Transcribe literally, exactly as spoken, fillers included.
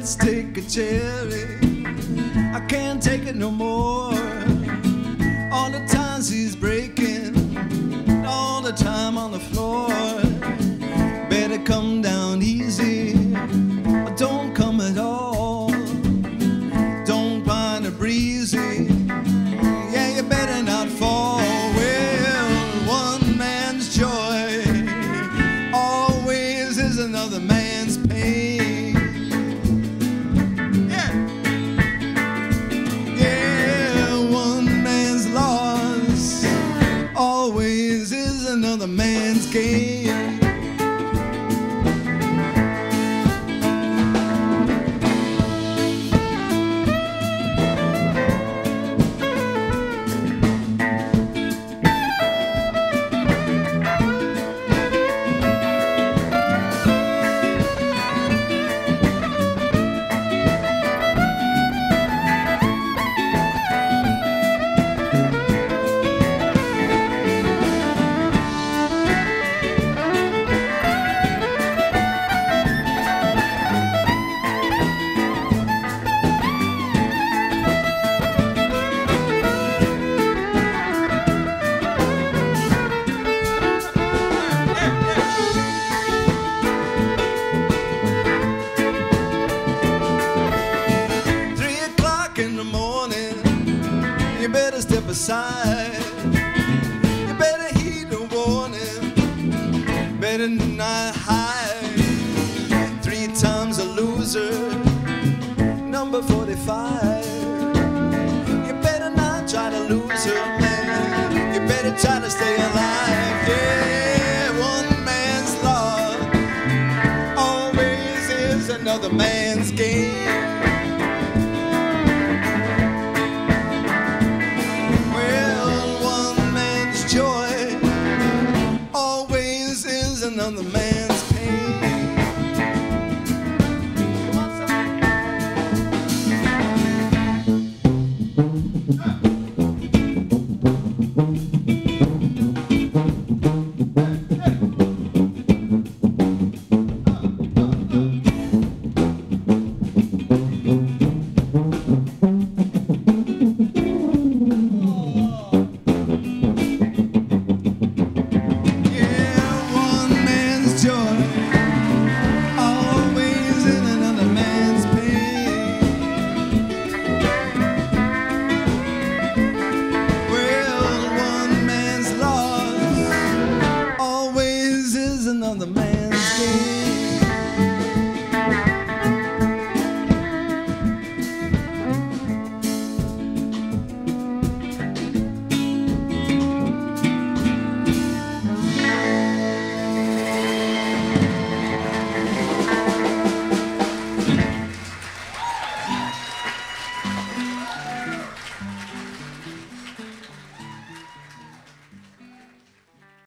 let's take a cherry. I can't take it no more. All the times he's breaking, all the time on the floor. Better come down easy, or don't come at all. Don't find a breezy, yeah, you better not fall. Well, one man's joy always is another man's pain. Yeah, yeah, one man's loss always is another man's gain. In the morning, you better step aside. You better heed the warning, better not hide. Three times a loser, number forty-five. You better not try to lose her, man. You better try to stay alive. Yeah, one man's loss always is another man's gain. Another man's pain. Another man's game.